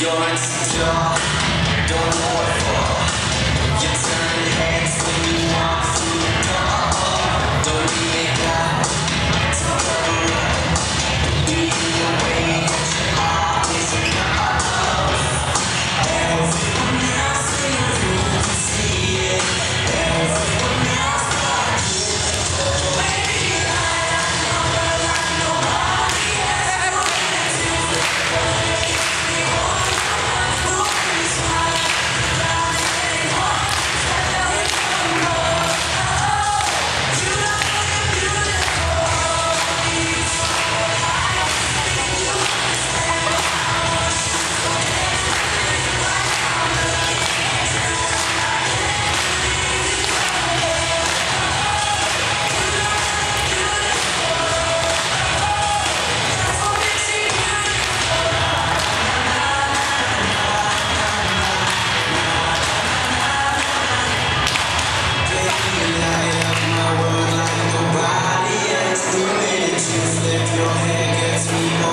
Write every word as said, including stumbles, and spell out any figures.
You're insecure, don't know what for. You turn heads when you walk through the door. Don't need makeup to cover up. Beating your way that your heart is enough. Everyone else in the room can see it. Everyone else but you. Baby, I am number like nobody else. Your hair gets me